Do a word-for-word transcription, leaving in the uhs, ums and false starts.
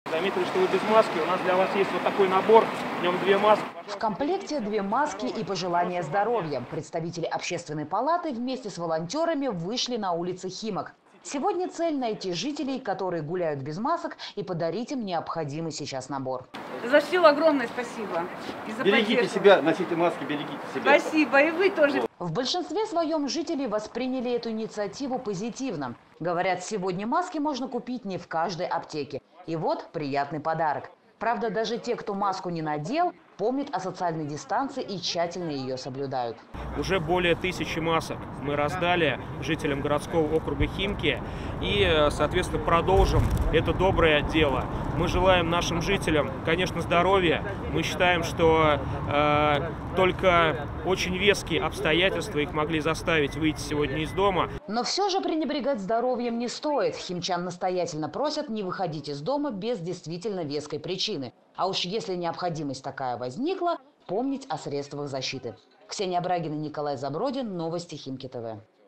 Заметили, что вы без маски. У нас для вас есть вот такой набор. В нем две маски. В комплекте две маски и пожелания здоровья. Представители общественной палаты вместе с волонтерами вышли на улицы Химок. Сегодня цель – найти жителей, которые гуляют без масок, и подарить им необходимый сейчас набор. За все огромное спасибо. И за берегите поддержку. себя, носите маски, берегите себя. Спасибо, и вы тоже. В большинстве своем жители восприняли эту инициативу позитивно. Говорят, сегодня маски можно купить не в каждой аптеке. И вот приятный подарок. Правда, даже те, кто маску не надел, помнят о социальной дистанции и тщательно ее соблюдают. Уже более тысячи масок мы раздали жителям городского округа Химки и, соответственно, продолжим это доброе дело. Мы желаем нашим жителям, конечно, здоровья. Мы считаем, что э, только очень веские обстоятельства их могли заставить выйти сегодня из дома. Но все же пренебрегать здоровьем не стоит. Химчан настоятельно просят не выходить из дома без действительно веской причины. А уж если необходимость такая возникла, помнить о средствах защиты. Ксения Брагина, Николай Забродин. Новости Химки ТВ.